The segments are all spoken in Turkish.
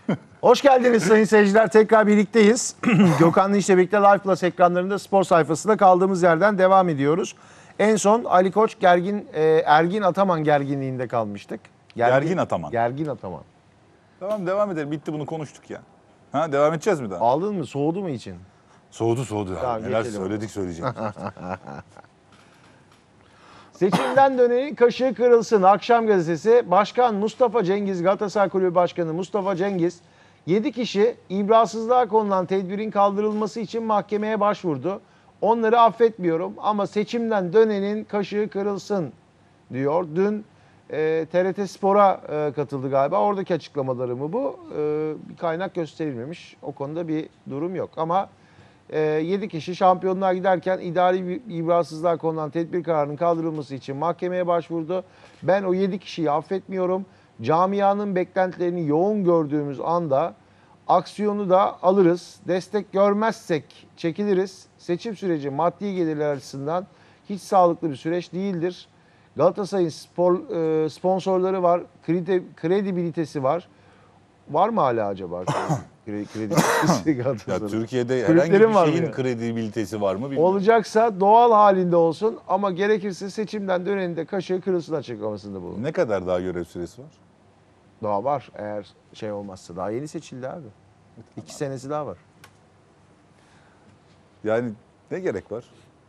Hoş geldiniz sayın seyirciler. Tekrar birlikteyiz. Gökhan Dinç'le birlikte Live Plus ekranlarında spor sayfasında kaldığımız yerden devam ediyoruz. En son Ali Koç Ergin Ataman gerginliğinde kalmıştık. Gergin Ataman. Gergin Ataman. Tamam devam edelim. Bitti, bunu konuştuk ya. Ha, devam edeceğiz mi daha? Aldın mı? Soğudu mu için? Soğudu. Tamam, Neler geçelim. söyleyeceğim. Seçimden dönenin kaşığı kırılsın. Akşam gazetesi Başkan Mustafa Cengiz, Galatasaray Kulübü Başkanı Mustafa Cengiz 7 kişi ibrasızlığa konulan tedbirin kaldırılması için mahkemeye başvurdu. Onları affetmiyorum ama seçimden dönenin kaşığı kırılsın diyor. Dün TRT Spor'a katıldı galiba. Oradaki açıklamaları mı bu? Bir kaynak gösterilmemiş. O konuda bir durum yok ama 7 kişi şampiyonluğa giderken idari bir ibrasızlığa konulan tedbir kararının kaldırılması için mahkemeye başvurdu. Ben o 7 kişiyi affetmiyorum. Camianın beklentilerini yoğun gördüğümüz anda aksiyonu da alırız. Destek görmezsek çekiliriz. Seçim süreci maddi gelirler açısından hiç sağlıklı bir süreç değildir. Galatasaray'ın sponsorları var, kredibilitesi var. Var mı hala acaba? Kredibilitesi Galatasaray'ın. Ya Türkiye'de Kulüplerin herhangi bir var mı şeyin ya? kredibilitesi var mı bilmiyorum. Olacaksa doğal halinde olsun ama gerekirse seçimden döneminde kaşığı kırılsın açıklamasında bulun. Ne kadar daha görev süresi var? Daha var eğer şey olmazsa. Daha yeni seçildi abi. 2 senesi daha var. Yani ne gerek var?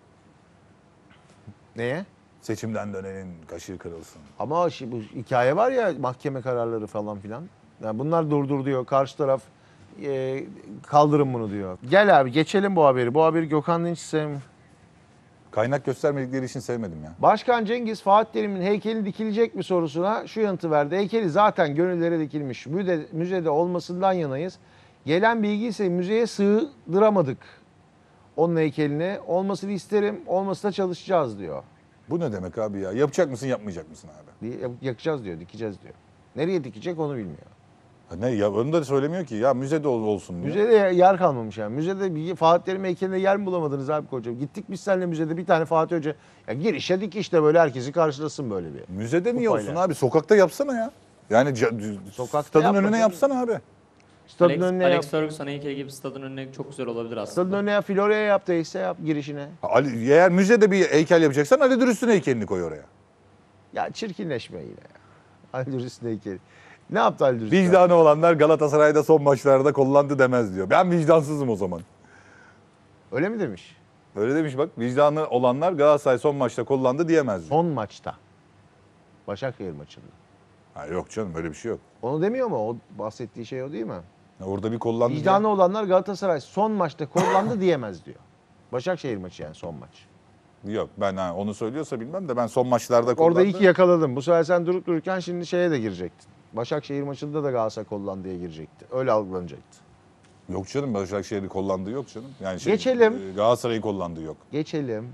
Neye? Seçimden dönenin kaşığı kırılsın. Ama bu hikaye var ya, mahkeme kararları falan filan. Yani bunlar durdur diyor. Karşı taraf kaldırın bunu diyor. Gel abi geçelim bu haberi. Bu haberi Gökhan Dinç sevmiyor. Kaynak göstermedikleri için sevmedim ya. Başkan Cengiz Fatih Terim'in heykeli dikilecek mi sorusuna şu yanıtı verdi. Heykeli zaten gönüllere dikilmiş. Müzede olmasından yanayız. Gelen bilgi ise müzeye sığdıramadık. Onun heykelini olmasını isterim, olmasına çalışacağız diyor. Bu ne demek abi ya? Yapacak mısın, yapmayacak mısın abi? Yakacağız diyor, dikeceğiz diyor. Nereye dikecek onu bilmiyor. Ha ne ya, onu da söylemiyor ki. Ya müzede olsun diyor. Müzede yer kalmamış yani. Müzede bir Fatih Terim heykeline yer mi bulamadınız abi kocam? Gittik biz seninle müzede bir tane Fatih Hoca. Ya girişe dik işte böyle herkesi karşılasın böyle bir. Müzede niye Kupayla. olsun abi? Sokakta yapsana ya. Yani Sokakta stadın yapma önüne canım. yapsana abi. Stadın önüne yap. Alex Ferguson heykeli gibi stadın önüne çok güzel olabilir aslında. Stadın önüne yap. Florya'ya yap değilse yap girişine. Ali, eğer müzede bir heykel yapacaksan Ali Dürüst'ün heykelini koy oraya. Ya çirkinleşme yine ya. Ali Dürüst'ün heykeli. Ne yaptı Ali Dürüst? Vicdanı olanlar Galatasaray'da son maçlarda kullandı demez diyor. Ben vicdansızım o zaman. Öyle mi demiş? Öyle demiş bak. Vicdanı olanlar Galatasaray son maçta kullandı diyemez diyor. Son maçta. Başakşehir maçında. Ha, yok canım, öyle bir şey yok. Onu demiyor mu? O bahsettiği şey o değil mi? Ya orada bir kullandı Vicdanı olanlar Galatasaray son maçta kullandı diyemez diyor. Başakşehir maçı yani son maç. Yok, ben onu söylüyorsa bilmem de ben son maçlarda kullandı. Orada ilk yakaladım. Bu sefer sen durup dururken şimdi şeye de girecektin. Başakşehir maçında da Galatasaray kullandı diye girecekti. Öyle algılanacaktı. Yok canım, Başakşehir'i kullandığı yok canım. Yani Geçelim. Galatasaray'ı kullandığı yok. Geçelim.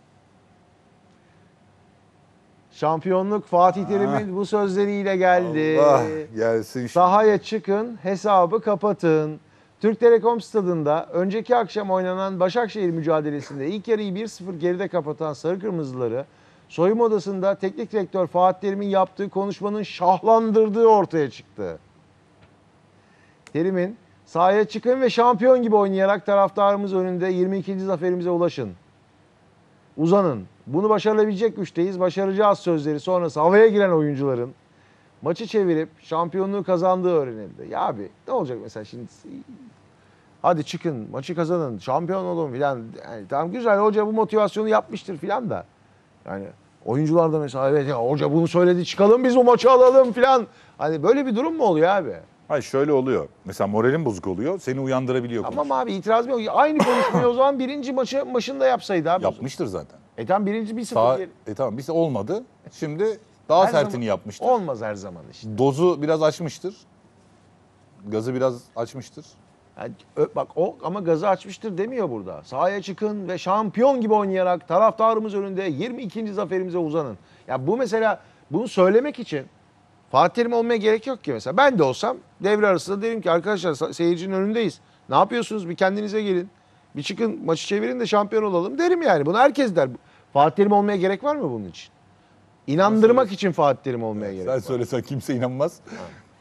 Şampiyonluk Fatih Terim'in bu sözleriyle geldi. Allah gelsin. Sahaya çıkın, hesabı kapatın. Türk Telekom Stadı'nda önceki akşam oynanan Başakşehir mücadelesinde ilk yarıyı 1-0 geride kapatan Sarı Kırmızıları soyunma odasında teknik direktör Fatih Terim'in yaptığı konuşmanın şahlandırdığı ortaya çıktı. Terim'in sahaya çıkın ve şampiyon gibi oynayarak taraftarımız önünde 22. zaferimize ulaşın. Uzanın. Bunu başarabilecek güçteyiz. Başaracağız sözleri sonrası havaya giren oyuncuların maçı çevirip şampiyonluğu kazandığı öğrenildi. Ya abi ne olacak mesela şimdi? Hadi çıkın, maçı kazanın, şampiyon olun filan. Yani tamam güzel, hoca bu motivasyonu yapmıştır filan da. Yani oyuncular da mesela evet ya hoca bunu söyledi, çıkalım biz bu maçı alalım filan. Hani böyle bir durum mu oluyor abi? Hayır, şöyle oluyor. Mesela moralin bozuk oluyor. Seni uyandırabiliyor. Tamam abi, itiraz mı yok? Aynı konuşmayı o zaman birinci maçı başında yapsaydı abi. Yapmıştır zaten. Tamam birinci 1-0. Tamam, biz olmadı. Şimdi daha Her sertini zaman yapmıştır. Olmaz her zaman işte. Dozu biraz açmıştır. Gazı biraz açmıştır. Yani, bak o ama gazı açmıştır demiyor burada. Sahaya çıkın ve şampiyon gibi oynayarak taraftarımız önünde 22. zaferimize uzanın. Ya bu mesela bunu söylemek için Fatih Terim olmaya gerek yok ki mesela. Ben de olsam devre arasında derim ki arkadaşlar seyircinin önündeyiz. Ne yapıyorsunuz? Bir kendinize gelin. Bir çıkın maçı çevirin de şampiyon olalım derim yani. Bunu herkes der. Fatih Terim olmaya gerek var mı bunun için? İnandırmak için Fatih Terim olmaya gerek Sen var. söylesen kimse inanmaz.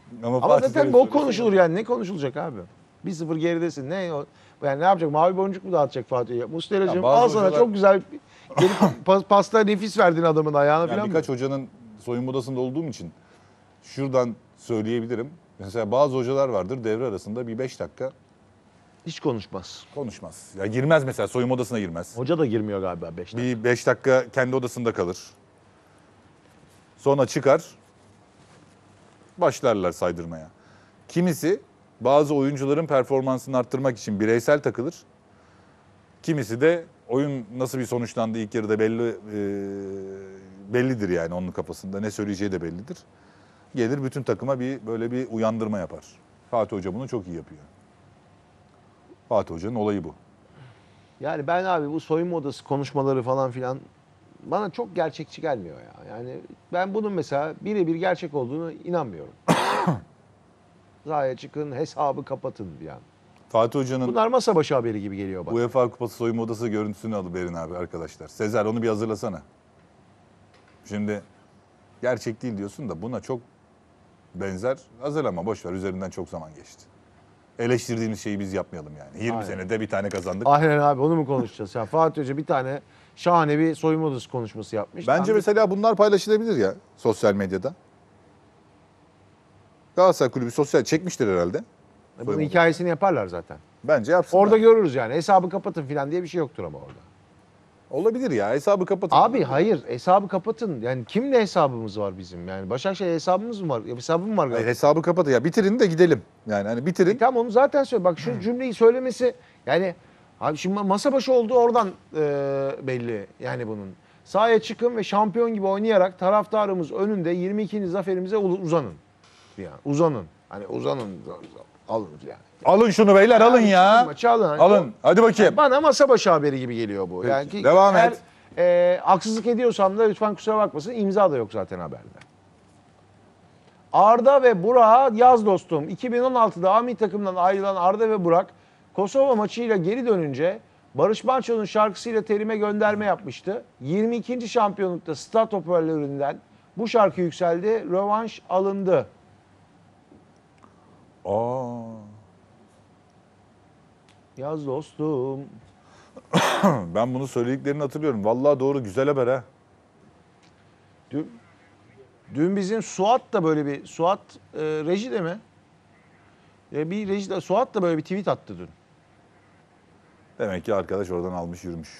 Ama Fatih zaten Terim gol söylüyor. konuşulur yani. Ne konuşulacak abi? 1-0 geridesin. Yani ne yapacak? Mavi boncuk mu dağıtacak Fatih'e? Muslera'cığım Ya bazı al sana hocalar- çok güzel gelip pasta nefis verdin adamın ayağına Yani falan. birkaç hocanın soyunma odasında olduğum için şuradan söyleyebilirim. Mesela bazı hocalar vardır devre arasında bir 5 dakika Hiç konuşmaz. konuşmaz. Ya girmez mesela, soyunma odasına girmez. Hoca da girmiyor galiba 5 dakika. Bir 5 dakika kendi odasında kalır. Sonra çıkar. Başlarlar saydırmaya. Kimisi bazı oyuncuların performansını arttırmak için bireysel takılır. Kimisi de oyun nasıl bir sonuçlandığı ilk yarıda bellidir yani onun kafasında. Ne söyleyeceği de bellidir. Gelir bütün takıma böyle bir uyandırma yapar. Fatih Hoca bunu çok iyi yapıyor. Fatih Hoca'nın olayı bu. Yani ben abi bu soyunma odası konuşmaları falan filan bana çok gerçekçi gelmiyor ya. Yani ben bunun mesela birebir gerçek olduğunu inanmıyorum. Sahaya çıkın, hesabı kapatın yani. Fatih Hoca'nın Bunlar masa başı haberi gibi geliyor bana. UEFA Kupası soyunma odası görüntüsünü alıverin abi arkadaşlar. Sezer onu bir hazırlasana. Şimdi gerçek değil diyorsun da buna çok benzer. Hazırlama, boş ver, üzerinden çok zaman geçti. Eleştirdiğimiz şeyi biz yapmayalım yani. 20 Aynen. senede bir tane kazandık. Aynen abi onu mu konuşacağız? Yani Fatih Hoca bir tane şahane bir soyunma odası konuşması yapmış. Bence mesela bunlar paylaşılabilir ya sosyal medyada. Galatasaray Kulübü sosyal çekmiştir herhalde. bunun hikayesini yaparlar zaten. Bence yapsınlar. Orada görürüz yani. Hesabı kapatın falan diye bir şey yoktur ama orada. Olabilir ya, hesabı kapatın. Abi hayır hesabı kapatın. Yani kimle hesabımız var bizim? Yani Başakşehir hesabımız mı var? Hesabım var Hayır, galiba. hesabı kapatın ya, bitirin de gidelim. Yani hani bitirin. Tamam onu zaten söyle. Bak şu cümleyi söylemesi yani abi şimdi masa başı olduğu oradan belli yani bunun. Sahaya çıkın ve şampiyon gibi oynayarak taraftarımız önünde 22. zaferimize uzanın. Yani uzanın. Hani uzanın. Alın yani. Alın şunu beyler, alın ya. Maçı alın. Hani Alın. Hadi bakayım. bana masa başı haberi gibi geliyor bu. Peki, Yani ki devam eğer, et. Haksızlık ediyorsam da lütfen kusura bakmasın. İmza da yok zaten haberde. Arda ve Burak'a yaz dostum. 2016'da A milli takımdan ayrılan Arda ve Burak Kosova maçıyla geri dönünce Barış Manço'nun şarkısıyla Terim'e gönderme yapmıştı. 22. şampiyonlukta stat hoparlöründen bu şarkı yükseldi. Rövanş alındı. Aa. Yaz dostum. Ben bunu söylediklerini hatırlıyorum. Vallahi doğru, güzel haber ha. Dün bizim Suat da böyle bir rejide mi? Bir rejide Suat da böyle bir tweet attı dün. Demek ki arkadaş oradan almış yürümüş.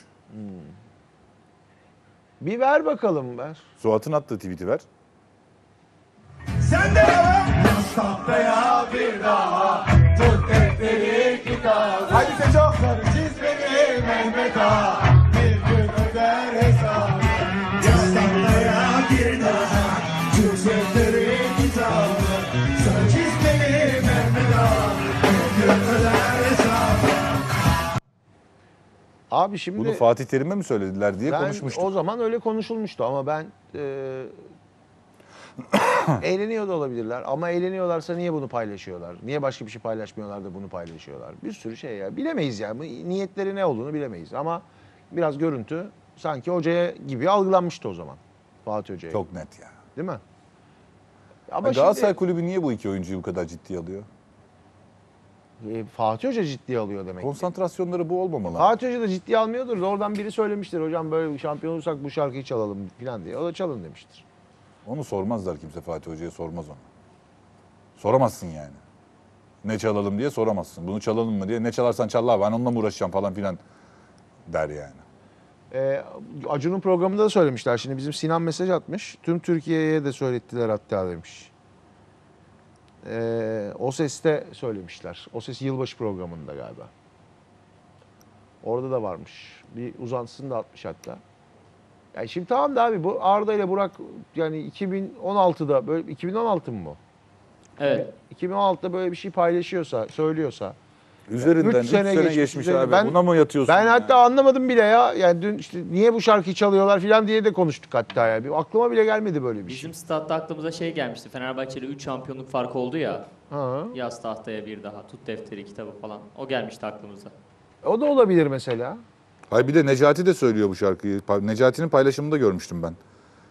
Bir ver bakalım ver. Suat'ın attığı tweet'i ver. Sen de yaz tahtaya bir daha tut defteri kitabı. Haydi Seço. Sarı çiz beni Mehmet Ağa, bir gün öder hesabı. Yaz tahtaya bir daha tut defteri kitabı. Sarı çiz beni Mehmet Ağa, bir gün öder hesabı. Abi şimdi Bunu Fatih Terim'e mi söylediler diye ben konuşmuştuk. o zaman öyle konuşulmuştu ama ben eğleniyor da olabilirler. Ama eğleniyorlarsa niye bunu paylaşıyorlar? Niye başka bir şey paylaşmıyorlar da bunu paylaşıyorlar? Bir sürü şey ya. Bilemeyiz yani. Bu niyetleri ne olduğunu bilemeyiz. Ama biraz görüntü sanki hocaya gibi algılanmıştı o zaman. Fatih Hoca'ya. Çok net ya. Değil mi? Ama Galatasaray şimdi Kulübü niye bu iki oyuncuyu bu kadar ciddiye alıyor? Fatih Hoca ciddiye alıyor demek ki. Konsantrasyonları bu olmamalı. Fatih Hoca da ciddiye almıyordur. Oradan biri söylemiştir. Hocam böyle bir şampiyon olursak bu şarkıyı çalalım falan diye. O da çalın demiştir. Onu sormazlar, kimse Fatih Hoca'ya sormaz onu. Soramazsın yani. Ne çalalım diye soramazsın. Bunu çalalım mı diye. Ne çalarsan çal abi, ben onunla mı uğraşacağım falan filan der yani. Acun'un programında da söylemişler. Şimdi bizim Sinan mesaj atmış. Tüm Türkiye'ye de söylettiler hatta demiş. O Ses'te söylemişler. O Ses yılbaşı programında galiba. Orada da varmış. Bir uzantısını da atmış hatta. Yani şimdi tamam da abi bu Arda ile Burak yani 2016'da böyle 2016 mı bu? Evet. 2016'da böyle bir şey paylaşıyorsa, söylüyorsa. Üzerinden 3 sene geçmiş üzerinden. abi. Ben- Buna mı yatıyorsun? Ben ya? hatta anlamadım bile ya. Yani dün işte niye bu şarkıyı çalıyorlar falan diye de konuştuk hatta ya. Bir aklıma bile gelmedi böyle bir şey. Bizim statta aklımıza şey gelmişti. Fenerbahçe'yle 3 şampiyonluk farkı oldu ya. Ha. Yaz tahtaya bir daha. Tut defteri kitabı falan. O gelmişti aklımıza. O da olabilir mesela. Hayır, bir de Necati de söylüyor bu şarkıyı. Necati'nin paylaşımında görmüştüm ben.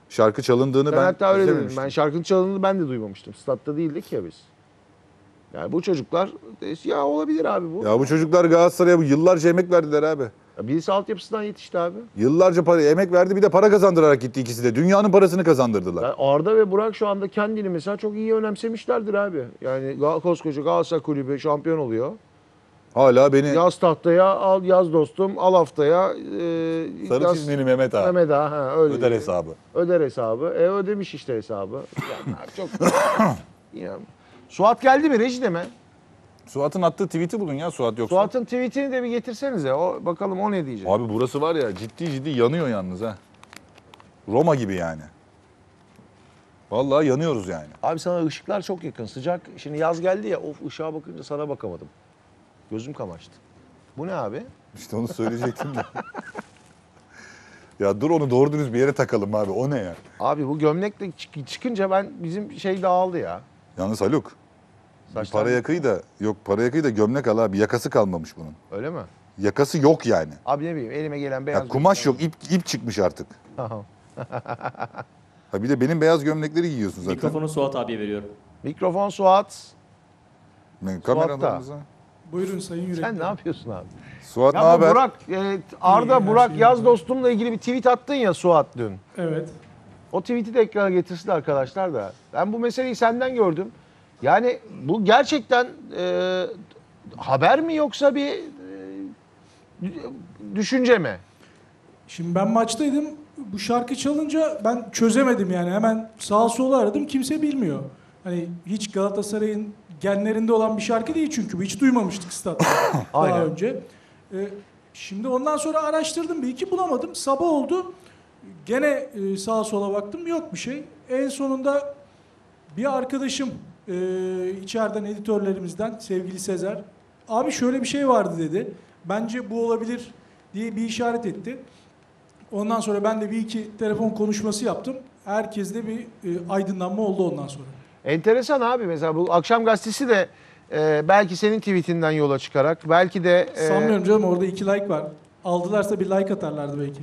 şarkı çalındığını Ben hatta öyle dedim. izlememiştim. Ben şarkının çalındığını ben de duymamıştım. Statta değildik ya biz. Yani bu çocuklar ya olabilir abi bu. Ya bu çocuklar Galatasaray'a yıllarca emek verdiler abi. Ya birisi altyapısından yetişti abi. Yıllarca emek verdi, bir de para kazandırarak gitti ikisi de. Dünyanın parasını kazandırdılar. Yani Arda ve Burak şu anda kendini mesela çok iyi önemsemişlerdir abi. Yani koskoca Galatasaray Kulübü şampiyon oluyor. Hala beni Yaz tahtaya al yaz dostum, al haftaya. sarı yaz- çizmeli Mehmet abi. Mehmet Ağa, ha, öyle Öder diyor. hesabı. Öder hesabı. Ödemiş işte hesabı. Yani çok... İnan. Suat geldi mi rejide mi? Suat'ın attığı tweet'i bulun ya, Suat yoksa. Suat'ın tweetini de bir getirsenize. Bakalım o ne diyecek. Abi burası var ya, ciddi ciddi yanıyor yalnız ha. Roma gibi yani. Vallahi yanıyoruz yani. Abi sana ışıklar çok yakın. Sıcak. Şimdi yaz geldi ya. Of ışığa bakınca sana bakamadım. Gözüm kamaştı. Bu ne abi? İşte onu söyleyecektim de. Ya dur, onu doğru dürüst bir yere takalım abi. O ne ya? Abi bu gömlekle çıkınca bizim şey dağıldı ya. Yalnız Haluk. Saçlar- Para yakıyı da yok, para yakıyı da gömlek al abi. Yakası kalmamış bunun. Öyle mi? Yakası yok yani. Abi ne bileyim elime gelen beyaz Ya kumaş yok, ip çıkmış artık. Tamam. Ha bir de benim beyaz gömlekleri giyiyorsun zaten. Mikrofonu Suat abiye veriyorum. Mikrofon Suat. Kameralarımıza. Buyurun Sayın Yürekli. Sen ne yapıyorsun abi? Suat ne Ya bu haber? Burak, Arda İyi, Burak her şey yaz yolunda. dostumla ilgili bir tweet attın ya Suat dün. Evet. O tweet'i de ekrana getirsin arkadaşlar da. Ben bu meseleyi senden gördüm. Yani bu gerçekten haber mi yoksa bir düşünce mi? Şimdi ben maçtaydım. Bu şarkı çalınca ben çözemedim yani. Hemen sağa sola aradım. Kimse bilmiyor. Hani hiç Galatasaray'ın genlerinde olan bir şarkı değil çünkü. Hiç duymamıştık statta Aynen. daha önce. Şimdi ondan sonra araştırdım. Bir iki bulamadım. Sabah oldu. Gene sağa sola baktım. Yok bir şey. En sonunda bir arkadaşım içeriden editörlerimizden sevgili Sezer. Abi şöyle bir şey vardı dedi. Bence bu olabilir diye bir işaret etti. Ondan sonra ben de bir iki telefon konuşması yaptım. Herkeste bir aydınlanma oldu ondan sonra. Enteresan abi mesela bu akşam gazetesi de belki senin tweetinden yola çıkarak belki de Sanmıyorum canım, orada 2 like var. Aldılarsa bir like atarlardı belki.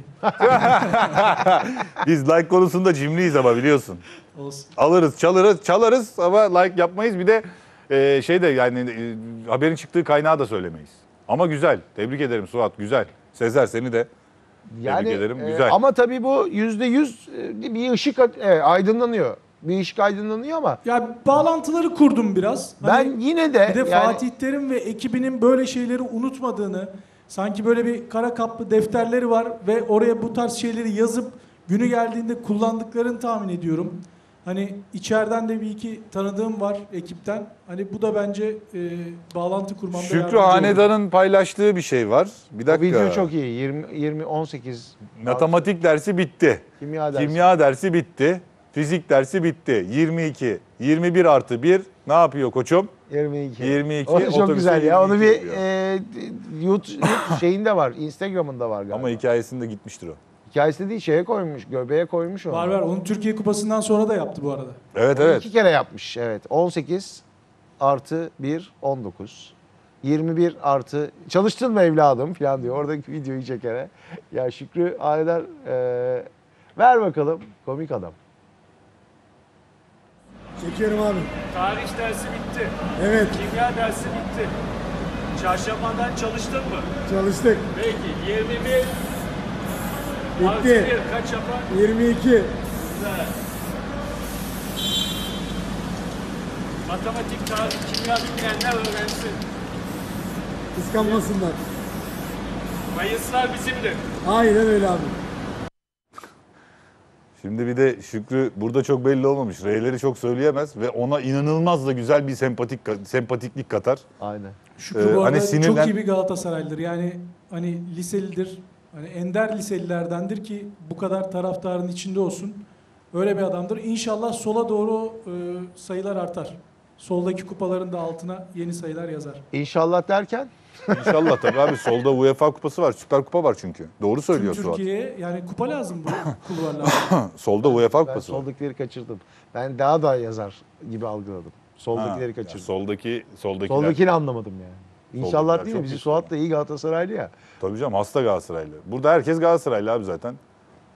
Biz like konusunda cimriyiz ama biliyorsun. Olsun. Alırız, çalarız ama like yapmayız. Bir de haberin çıktığı kaynağı da söylemeyiz. Ama güzel. Tebrik ederim Suat, güzel. Sezer seni de yani tebrik ederim. Güzel. ama tabii bu %100 bir ışık aydınlanıyor. Bir ışık aydınlanıyor ama Ya bağlantıları kurdum biraz. Hani ben yine de bir de yani, Fatih Terim ve ekibinin böyle şeyleri unutmadığını, sanki böyle bir kara kaplı defterleri var ve oraya bu tarz şeyleri yazıp günü geldiğinde kullandıklarını tahmin ediyorum. Hani içeriden de bir iki tanıdığım var ekipten. Hani bu da bence bağlantı kurmamda Şükrü yardımcı olur. Hanedan'ın paylaştığı bir şey var. Bir o dakika. video çok iyi. 18 Matematik dersi bitti. kimya dersi. Kimya dersi bitti. Fizik dersi bitti. 22. 21 artı 1 ne yapıyor koçum? 22. 22, O da çok otobüse güzel ya. Onu 22 bir yapıyor. YouTube şeyinde var. Instagram'ında var galiba. Ama hikayesinde gitmiştir o. Hikayesi değil şeye koymuş. Göbeğe koymuş onu. Var. Onu Türkiye Kupası'ndan sonra da yaptı bu arada. Evet Onu evet. 2 kere yapmış. Evet. 18 artı 1 19. 21 artı çalıştın mı evladım falan diyor. Oradaki videoyu çekere. Ya Şükrü Hanedan ver bakalım. Komik adam. Çekiyorum abi. Tarih dersi bitti. Evet, Kimya dersi bitti. Çarşambadan çalıştın mı? çalıştık. Peki 21 artı Bitti. 1 kaç yapar? 22. Güzel. Matematik, tarih, kimya bilmeyenler öğrensin. Kıskanmasınlar. Mayıslar bizimdir. Aynen öyle abi. Şimdi bir de Şükrü burada çok belli olmamış. R'leri çok söyleyemez ve ona inanılmaz da güzel bir sempatiklik katar. Aynen. Şükrü bu hani arada sinirlen- çok iyi bir Galatasaraylıdır. Yani hani liselidir. Hani ender liselilerdendir ki bu kadar taraftarın içinde olsun. Öyle bir adamdır. İnşallah sola doğru sayılar artar. Soldaki kupaların da altına yeni sayılar yazar. İnşallah derken İnşallah tabii abi, solda UEFA kupası var. Süper kupa var çünkü. Doğru Tüm söylüyor Suat. Türkiye'ye yani kupa lazım bu kulvarlarda. Solda UEFA ben kupası var. soldakileri kaçırdım. Ben daha da yazar gibi algıladım. Soldakileri Ha, kaçırdım. soldakiler. Soldakini anlamadım yani. İnşallah Soldakiler değil mi? çok Bizi iyi. Suat da iyi Galatasaraylı ya. Tabii canım, hasta Galatasaraylı. Burada herkes Galatasaraylı abi zaten.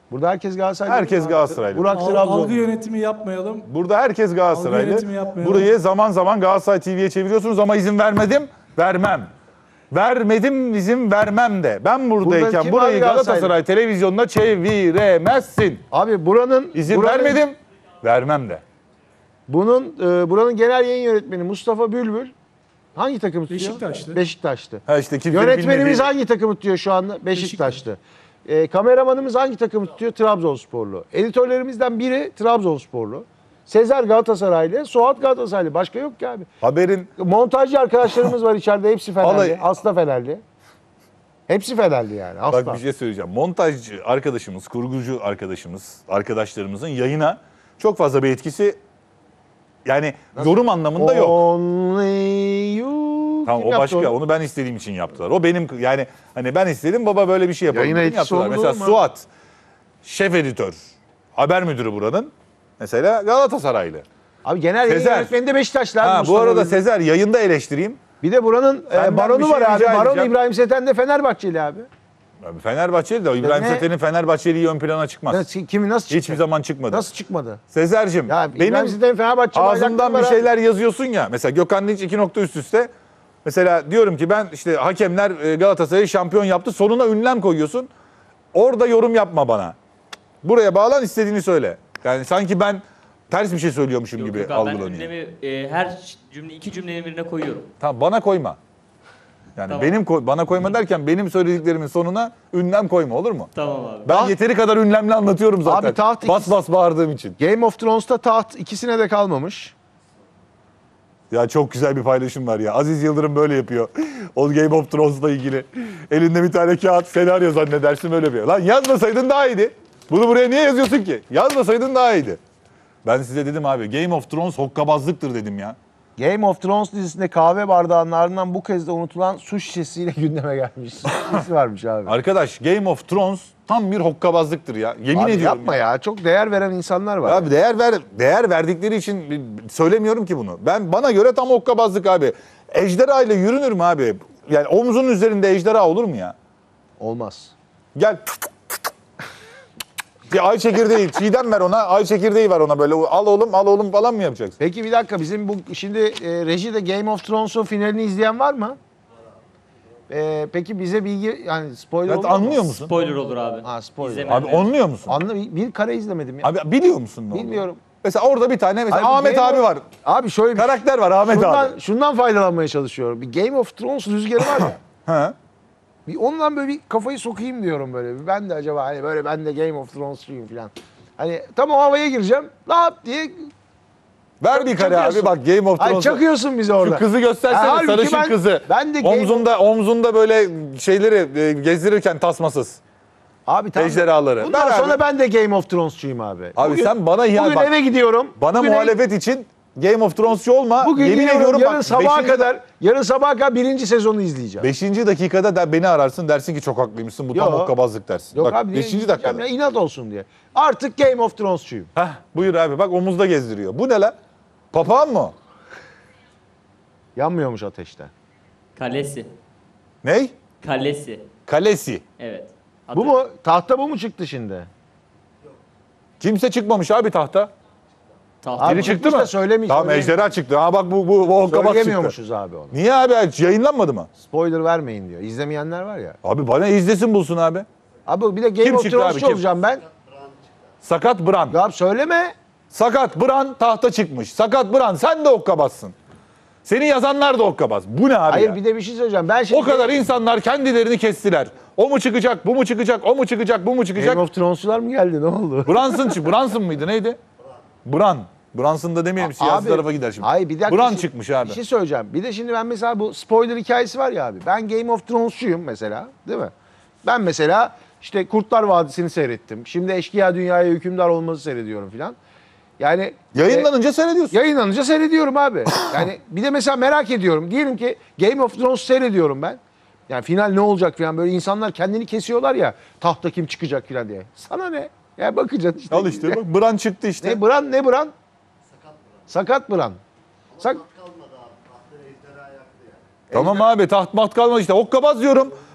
Burada herkes Galatasaraylı. Herkes Galatasaraylı. Burak Trabzon. Algı yönetimi yapmayalım. Burada herkes Algı Galatasaraylı. yönetimi yapmayalım. Burayı zaman zaman Galatasaray TV'ye çeviriyorsunuz ama izin vermedim, vermem. Vermedim, izin vermem de. Ben Burada buradayken kim burayı abi Galatasaraylı? Galatasaray televizyonuna çeviremezsin. Abi buranın İzin vermedim, vermem de. Buranın genel yayın yönetmeni Mustafa Bülbül hangi takımı tutuyor? Beşiktaş'tı. Beşiktaş'tı. Ha işte kimsenin Yönetmenimiz bilmediği- hangi takımı tutuyor şu anda? Beşiktaş'tı. Kameramanımız hangi takımı tutuyor? Trabzonsporlu. Editörlerimizden biri Trabzonsporlu. Sezer Galatasaraylı, Suat Galatasaraylı. Başka yok ki abi. Haberin Montajcı arkadaşlarımız var içeride. Hepsi Fenerli. Vallahi- Asla Fenerli. Hepsi Fenerli yani. Asla. bak bir şey söyleyeceğim. Montajcı arkadaşımız, kurgucu arkadaşlarımızın yayına çok fazla bir etkisi yani yorum anlamında yok. Only you. Tamam Kim o yaptı başka. onu? Onu ben istediğim için yaptılar. O benim yani hani ben istedim baba böyle bir şey yapalım. Yayına dedim, etkisi yaptılar. olmadı Mesela mı? Suat şef editör, haber müdürü buranın. Mesela Galatasaraylı. Abi genel yayın Sezer. yönetmeni de Beşiktaşlı. abi, Ha bu Mustafa arada Bülbül. Sezer yayında eleştireyim. Bir de buranın Senden baronu bir şey var abi. rica Baron edeceğim. İbrahim Seten de Fenerbahçeli abi. Abi Fenerbahçeli de o İbrahim ne? Seten'in Fenerbahçeliği ön plana çıkmaz. Kimi nasıl çıktı? Hiçbir zaman çıkmadı. Nasıl çıkmadı? Sezer'cim Ya İbrahim benim Seten'in Fenerbahçe ağzından bayrakları bir var şeyler yazıyorsun ya. Mesela Gökhan Dinç 2 nokta üst üste. Mesela diyorum ki ben işte hakemler Galatasaray'ı şampiyon yaptı. Sonuna ünlem koyuyorsun. Orada yorum yapma bana. Buraya bağlan istediğini söyle. Yani sanki ben ters bir şey söylüyormuşum Yok, gibi yok abi, ben algılanıyor. ünlemi her cümle iki cümlenin birine koyuyorum. Tamam bana koyma. Yani Tamam. bana koyma derken benim söylediklerimin sonuna ünlem koyma olur mu? Tamam abi. Ben yeteri kadar ünlemli anlatıyorum zaten. Abi taht bas bas bağırdığım için. Game of Thrones'ta taht ikisine de kalmamış. Ya çok güzel bir paylaşım var ya. Aziz Yıldırım böyle yapıyor. O Game of Thrones'la ilgili. Elinde bir tane kağıt senaryo zannedersin öyle yapıyor. Lan yazmasaydın daha iyiydi. Bunu buraya niye yazıyorsun ki? Yazmasaydın daha iyiydi. Ben size dedim abi Game of Thrones hokkabazlıktır dedim ya. Game of Thrones dizisinde kahve bardağının ardından bu kez de unutulan su şişesiyle gündeme gelmiş. Su şişesi varmış abi. Arkadaş Game of Thrones tam bir hokkabazlıktır ya. Yemin Abi ediyorum. yapma ya. ya. Çok değer veren insanlar var. Abi değer verdikleri için söylemiyorum ki bunu. Bana göre tam hokkabazlık abi. Ejderha ile yürünür mü abi? Yani omzunun üzerinde ejderha olur mu ya? Olmaz. Gel. Bir ay çekirdeği, çiğdem ver ona, ay çekirdeği ver ona böyle al oğlum falan mı yapacaksın? Peki bir dakika bizim bu şimdi rejide Game of Thrones'un finalini izleyen var mı? Peki bize bilgi yani spoiler Evet, olur mu? anlıyor musun? Spoiler olur abi. Ha, spoiler. İzlemeyenler. Abi anlıyor musun? Bir kare izlemedim ya. Abi biliyor musun ne olduğunu? Bilmiyorum. Mesela orada bir tane mesela Abi bu Ahmet Game abi of- var. Abi şöyle bir Karakter var Ahmet abi. şundan faydalanmaya çalışıyorum. Bir Game of Thrones rüzgarı var ya. Ha. Bir ondan böyle bir kafayı sokayım diyorum böyle. Bir ben de acaba hani böyle ben de Game of Thrones'luyum falan. Hani tam o havaya gireceğim. Lap diye Ver bir kare çakıyorsun. abi bak Game of ay Thrones. çakıyorsun bize Şu orada. kızı göstersene halbuki sarışın kızı. Ben de Game Omzunda böyle şeyleri gezdirirken tasmasız. Abi tamam. Ejderhaları. Bundan Ver sonra abi. ben de Game of Thrones'çuyum abi. Abi sen bana Bugün bak, eve gidiyorum. bana Bugün muhalefet için Game of Thrones'cu olma. Bugün Yemin gidiyorum, ediyorum yarın bak sabaha kadar birinci sezonu izleyeceğim. 5. dakikada da beni ararsın dersin ki çok haklıymışsın bu tam Yok. hokkabazlık dersin. Yok Bak abi 5. dakikada. ya, inat olsun diye. Artık Game of Thrones'çuyum. Heh, buyur abi bak omuzda gezdiriyor. Bu ne la? Papağan mı o? Yanmıyormuş ateşte. Kalesi. Ney? Kalesi. Kalesi. Evet. Bu mu? Tahta bu mu çıktı şimdi? Kimse çıkmamış abi tahta. Tahta. Abi Biri çıktı çıkmış mı? da söylemiş. Tamam ejderha çıktı. Ha bak bu hokkabaz çıktı. Söyleyemiyormuşuz abi onu. Niye abi yayınlanmadı mı? Spoiler vermeyin diyor. İzlemeyenler var ya. Abi bana izlesin bulsun abi. Abi bir de Game Kim of çıktı abi, Thrones'cu kim? olacağım ben. Sakat Bran. Ya abi söyleme. Sakat Bran tahta çıkmış. Sakat Bran sen de hokkabazsın. Seni yazanlar da hokkabaz. Bu ne abi Hayır ya? bir de bir şey söyleyeceğim. Ben şimdi O kadar insanlar kendilerini kestiler. O mu çıkacak, bu mu çıkacak, o mu çıkacak, bu mu çıkacak? Game of Thrones'cular mı geldi? Ne oldu? Brunson mıydı neydi? Brunson da demeyelim siyasi Abi, tarafa gider şimdi. Hayır bir dakika. Bran bir şey- çıkmış abi. Bir şey söyleyeceğim. Bir de şimdi ben mesela bu spoiler hikayesi var ya abi. Ben Game of Thrones'cuyum mesela. Değil mi? Ben mesela işte Kurtlar Vadisi'ni seyrettim. Şimdi Eşkıya Dünyaya Hükümdar Olmaz'ı seyrediyorum filan. Yani Yayınlanınca seyrediyorsun. yayınlanınca seyrediyorum abi. Yani bir de mesela merak ediyorum. Diyelim ki Game of Thrones seyrediyorum ben. Yani final ne olacak falan böyle insanlar kendini kesiyorlar ya. Tahta kim çıkacak falan diye. Sana ne? Ya bakacaksın işte. Al işte bak Bran çıktı işte. Ne Bran ne Bran? Sakat Bran. Sak Tamam abi taht maht kalmadı işte. Hokkabaz diyorum.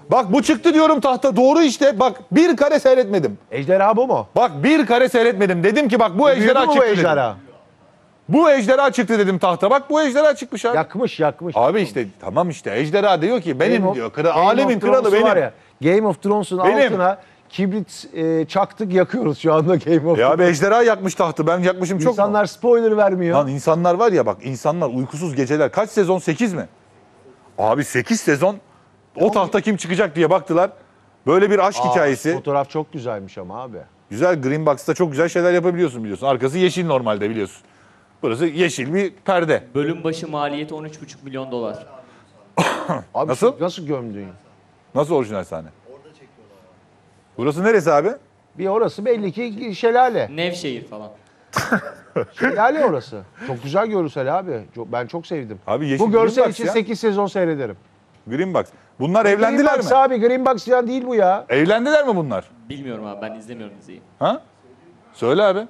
Bak bu çıktı diyorum tahta. Doğru işte. Bak bir kare seyretmedim. Ejderha bu mu? Bak bir kare seyretmedim. Dedim ki bak bu Büyüdü ejderha mü bu çıktı dedim. ejderha? Bu ejderha çıktı dedim tahta. Bak bu ejderha çıkmış abi. Yakmış. Abi işte tamam işte ejderha diyor ki benim Game of- diyor. Game Alemin of kralı Thrones'u benim. var ya, Game of Thrones'un Benim. altına kibrit çaktık yakıyoruz şu anda Game of Ya Thrones. abi ejderha yakmış tahtı. Ben yakmışım çok mu? İnsanlar spoiler vermiyor. Lan insanlar var ya bak insanlar uykusuz geceler. Kaç sezon? 8 mi? Abi 8 sezon o tahta kim çıkacak diye baktılar. Böyle bir aşk hikayesi. Fotoğraf çok güzelmiş ama abi. Güzel Green Box'ta çok güzel şeyler yapabiliyorsun biliyorsun. Arkası yeşil normalde biliyorsun. Burası yeşil bir perde. Bölüm başı maliyeti 13,5 milyon dolar. Abi Nasıl? Nasıl gömdün? Nasıl orijinal sahne? Burası neresi abi? Bir orası belli ki şelale. Nevşehir falan. Şelale orası. Çok güzel görsel abi. Ben çok sevdim. Abi yeşil Bu görsel Green Box için ya. 8 sezon seyrederim. Green Box. Bunlar evlendiler Green Box mi? abi, Green Box falan değil bu ya. Evlendiler mi bunlar? Bilmiyorum abi, ben izlemiyorum diziyi. Ha? Söyle abi.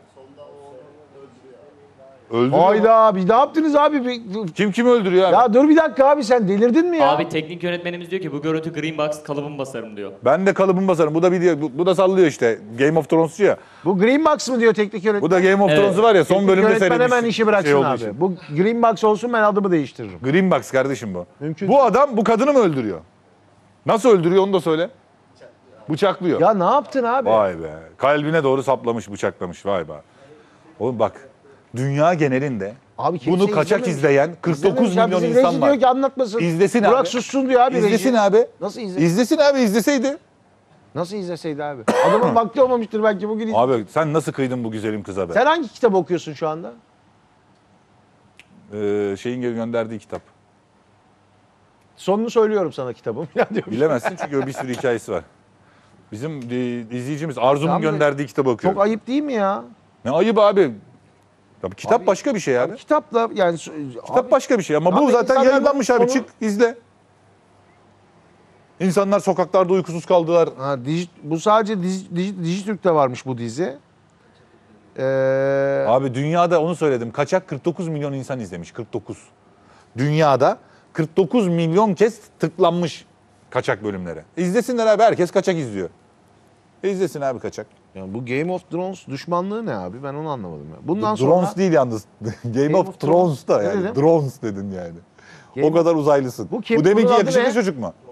Öldü mü? Hayda abi, ne yaptınız abi? Kim kimi öldürüyor abi? Ya dur bir dakika abi, sen delirdin mi ya? Abi teknik yönetmenimiz diyor ki bu görüntü Green Box, kalıbımı basarım diyor. Ben de kalıbımı basarım. Bu da biliyor. Bu da sallıyor işte. Game of Thrones'cu ya. Bu Green Box mı diyor teknik yönetmen? Bu da Game of Evet. Thrones'u var ya son bölümde Yönetmen seyretmiş. hemen işi bıraksın şey olduğu abi. için. Bu Green Box olsun, ben adımı değiştiririm. Green Box kardeşim bu. Mümkün Bu adam bu kadını mı öldürüyor? Nasıl öldürüyor onu da söyle. Bıçaklıyor. Ya ne yaptın abi? Vay be. Kalbine doğru saplamış, bıçaklamış. Vay be. Oğlum bak. Dünya genelinde Abi kimse bunu kaçak izlememiş. izleyen 49 İzlememiş ya, milyon bizim insan reji var. diyor ki anlatmasın. İzlesin Burak abi. sussun diyor abi İzlesin reji. abi. Nasıl izlesin? İzlesin abi izleseydi. Nasıl izleseydi abi? Adamın vakti olmamıştır belki bugün izle. Abi sen nasıl kıydın bu güzelim kıza be? Sen hangi kitabı okuyorsun şu anda? Şeyin gönderdiği kitap. Sonunu söylüyorum sana kitabım. Ya diyorum. Bilemezsin çünkü bir sürü hikayesi var. Bizim izleyicimiz Arzu'nun Tamam da- gönderdiği kitabı okuyor. Çok ayıp değil mi ya? Ne ayıp abi. Ya kitap Abi- başka bir şey abi. Kitapla yani... Kitap başka bir şey ama bu Abi zaten insanlar yayınlanmış bunu- abi. Çık izle. İnsanlar sokaklarda uykusuz kaldılar. Bu sadece Dijitürk'te varmış bu dizi. Abi dünyada onu söyledim. Kaçak 49 milyon insan izlemiş. 49. Dünyada 49 milyon kez tıklanmış kaçak bölümlere. İzlesinler abi. Herkes kaçak izliyor. İzlesin abi kaçak. Yani bu Game of Thrones düşmanlığı ne abi? Ben onu anlamadım ya. Bundan sonra Drones değil yalnız. Game of Thrones da Ne yani. dedim? Drones dedin yani. Game O kadar uzaylısın. Bu kim? Bu deminki Bunun adı yakışıklı ne? çocuk mu?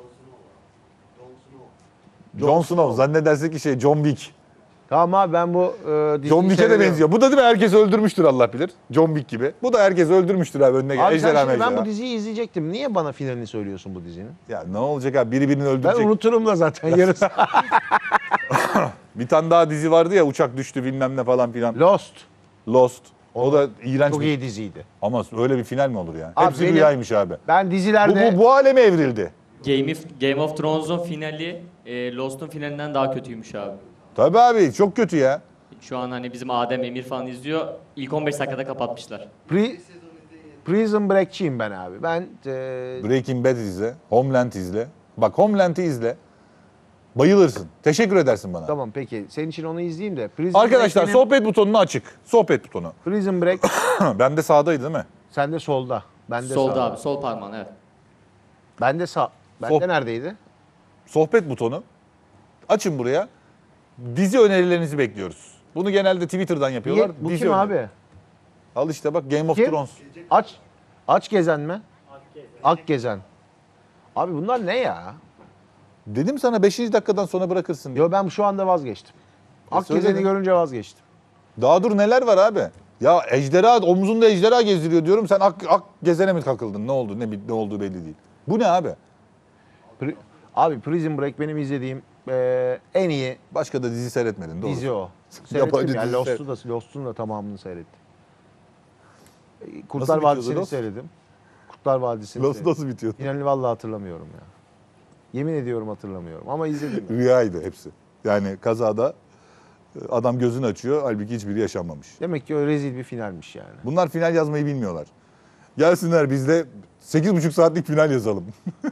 Jon Snow. Zannedersin ki John Wick. Tamam abi, ben bu diziyi John Wick'e de seyrediyorum. benziyor. Bu da değil mi? Herkes öldürmüştür Allah bilir. John Wick gibi. Bu da herkes öldürmüştür abi önüne gel. Abi sen Ejderha şimdi ben mejderha. bu diziyi izleyecektim. Niye bana finalini söylüyorsun bu dizinin? Ya ne olacak abi? Biri birini Ben öldürecek. unuturum da zaten yarısı. Bir tane daha dizi vardı ya uçak düştü bilmem ne falan filan. Lost. Lost. O da iğrenç Çok bir... iyi diziydi. Ama öyle bir final mi olur ya? Abi Hepsi benim- rüyaymış abi. Ben dizilerde... Bu aleme evrildi. Game of Thrones'un finali Lost'un finalinden daha kötüymüş abi. Tabii abi çok kötü ya. Şu an hani bizim Adem Emir falan izliyor. İlk 15 dakikada kapatmışlar. Prison Break'çiyim ben abi. Ben Breaking Bad izle. Homeland izle. Bak Homeland'i izle. Bayılırsın. Teşekkür edersin bana. tamam peki. Senin için onu izleyeyim de. Prison Arkadaşlar Break benim- sohbet butonunu açık. Sohbet butonu. Prison Break Bende sağdaydı değil mi? sende solda. Bende Solda sağda. abi, sol parmağın, evet. Bende sağ. Bende neredeydi? Sohbet butonu. Açın buraya. Dizi önerilerinizi bekliyoruz. Bunu genelde Twitter'dan yapıyorlar. Niye? Bu Dizi kim öneri. abi? Al işte bak Game of Kim? Thrones. Aç gezen mi? Ak gezen. Abi bunlar ne ya? Dedim sana 5. dakikadan sonra bırakırsın diye. Yo, ben şu anda vazgeçtim. Ak söyledin. gezeni görünce vazgeçtim. Daha dur neler var abi? Ya ejderha omzunda ejderha gezdiriyor diyorum. Sen ak gezene mi takıldın? Ne oldu? Ne olduğu belli değil. Bu ne abi? Abi Prison Break benim izlediğim en iyi Başka da dizi seyretmedin doğru. dizi o. Yabancı Seyrettim ya. dizi Lost'un da tamamını seyrettim. Nasıl Kurtlar bitiyordu Vadisi'ni Lost? seyredim. Kurtlar Vadisi'ni Nasıl seyrettim. nasıl bitiyor? Finalini vallahi hatırlamıyorum ya. Yemin ediyorum hatırlamıyorum ama izledim. Rüyaydı hepsi. Yani kazada adam gözünü açıyor halbuki hiçbiri yaşanmamış. Demek ki o rezil bir finalmiş yani. Bunlar final yazmayı bilmiyorlar. Gelsinler biz de 8,5 saatlik final yazalım.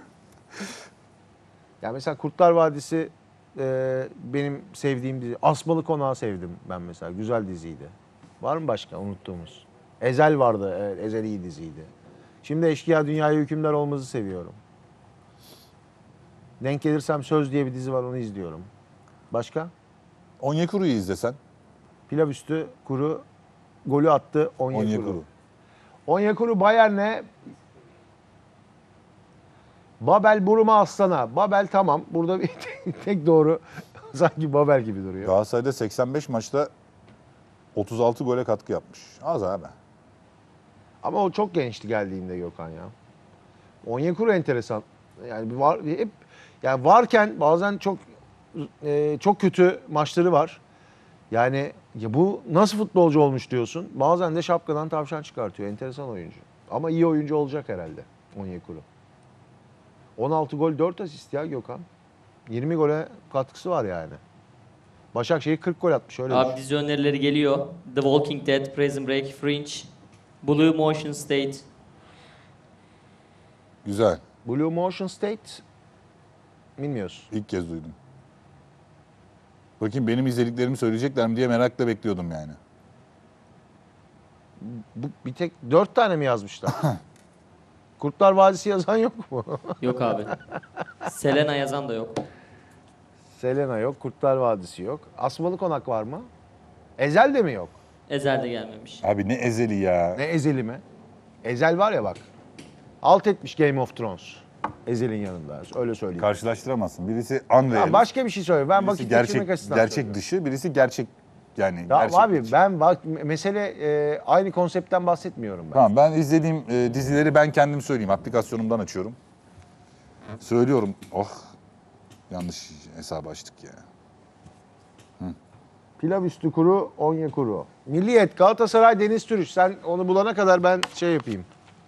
Ya mesela Kurtlar Vadisi benim sevdiğim dizi. Asmalı Konağı sevdim ben mesela. Güzel diziydi. Var mı başka unuttuğumuz? Ezel vardı. Evet, Ezel iyi diziydi. Şimdi Eşkıya Dünyaya Hükümdar Olmaz'ı seviyorum. Denk gelirsem Söz diye bir dizi var, onu izliyorum. Başka? Onyekuru'yu izlesen. Pilav üstü kuru golü attı Onyekuru. Onyekuru. Onyekuru Bayern'e Babel Buruma Aslan'a. Babel tamam. Burada bir tek doğru sanki Babel gibi duruyor. Galatasaray'da 85 maçta 36 gole katkı yapmış. Az abi. Ama o çok gençti geldiğinde Gökhan ya. Onyekuru enteresan. Yani var hep yani varken bazen çok kötü maçları var. Yani ya bu nasıl futbolcu olmuş diyorsun. Bazen de şapkadan tavşan çıkartıyor. Enteresan oyuncu. Ama iyi oyuncu olacak herhalde Onyekuru. 16 gol 4 asist ya Gökhan. 20 gole katkısı var yani. Başakşehir 40 gol atmış öyle Abi düşün. dizi önerileri geliyor. The Walking Dead, Prison Break, Fringe, Blue Motion State. Güzel. Blue Motion State bilmiyorsun. İlk kez duydum. Bakayım benim izlediklerimi söyleyecekler mi diye merakla bekliyordum yani. Bu bir tek 4 tane mi yazmışlar? Kurtlar Vadisi yazan yok mu? Yok abi. Selena yazan da yok. Selena yok, Kurtlar Vadisi yok. Asmalı Konak var mı? Ezel de mi yok? Ezel de gelmemiş. Abi ne ezeli ya. Ne Ezel'i mi? Ezel var ya bak. Alt etmiş Game of Thrones. Ezel'in yanında. Öyle söyleyeyim. Karşılaştıramazsın. Birisi unreal. Ya başka bir şey söyle. Ben birisi vakit geçirmek açısından gerçek söylüyorum. dışı, birisi gerçek yani Ya gerçek abi dışı. ben bak mesele aynı konseptten bahsetmiyorum ben. Tamam ben izlediğim dizileri ben kendim söyleyeyim. Aplikasyonumdan açıyorum. Söylüyorum. Oh. Yanlış hesabı açtık ya. Pilav üstü kuru, Onyekuru. Milliyet, Galatasaray, Deniz Türüç. Sen onu bulana kadar ben şey yapayım.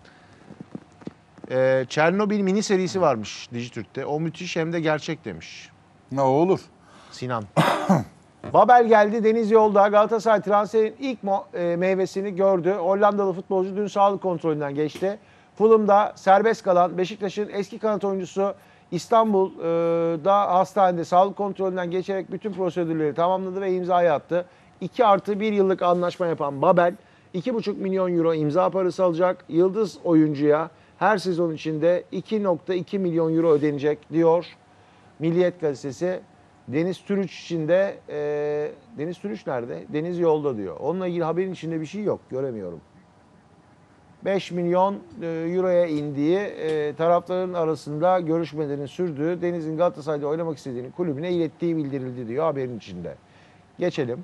Çernobil mini serisi varmış Dijitürk'te. O müthiş hem de gerçek demiş Ne olur. Sinan. Babel geldi, Deniz yolda. Galatasaray transferin ilk meyvesini gördü. Hollandalı futbolcu dün sağlık kontrolünden geçti. Fulham'da serbest kalan Beşiktaş'ın eski kanat oyuncusu İstanbul'da hastanede sağlık kontrolünden geçerek bütün prosedürleri tamamladı ve imzayı attı. 2+1 yıllık anlaşma yapan Babel 2,5 milyon euro imza parası alacak. Yıldız oyuncuya her sezon içinde 2,2 milyon euro ödenecek diyor Milliyet gazetesi. Deniz Türüç için de Deniz Türüç nerede? Deniz yolda diyor. Onunla ilgili haberin içinde bir şey yok. Göremiyorum. 5 milyon euroya indiği tarafların arasında görüşmelerin sürdüğü Deniz'in Galatasaray'da oynamak istediğini kulübüne ilettiği bildirildi diyor haberin içinde. Geçelim.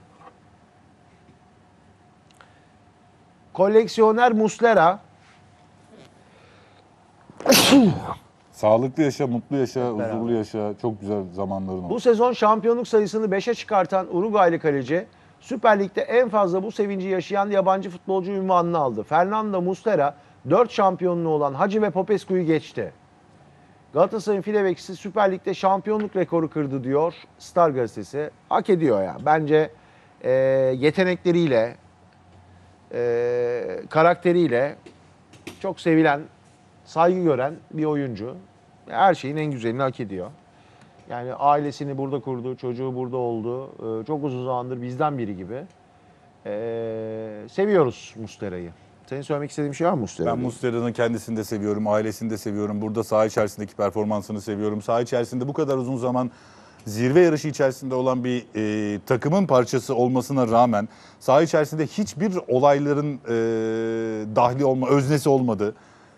Koleksiyoner Muslera Sağlıklı yaşa, mutlu yaşa, beraber. huzurlu yaşa. Çok güzel zamanların oldu. bu sezon şampiyonluk sayısını 5'e çıkartan Uruguaylı kaleci Süper Lig'de en fazla bu sevinci yaşayan yabancı futbolcu unvanını aldı. Fernando Muslera 4 şampiyonluğu olan Hacı ve Popescu'yu geçti. Galatasaray'ın file bekçisi Süper Lig'de şampiyonluk rekoru kırdı diyor Star gazetesi. Hak ediyor ya. Bence yetenekleriyle, karakteriyle çok sevilen, saygı gören bir oyuncu. Her şeyin en güzelini hak ediyor. Yani ailesini burada kurdu, çocuğu burada oldu. Çok uzun zamandır bizden biri gibi. Seviyoruz Muslera'yı. Senin söylemek istediğin bir şey var mı Muslera'da? Ben Muslera'nın kendisini de seviyorum, ailesini de seviyorum. Burada saha içerisindeki performansını seviyorum. Saha içerisinde bu kadar uzun zaman zirve yarışı içerisinde olan bir takımın parçası olmasına rağmen saha içerisinde hiçbir olayların dahli olma, öznesi olmadı.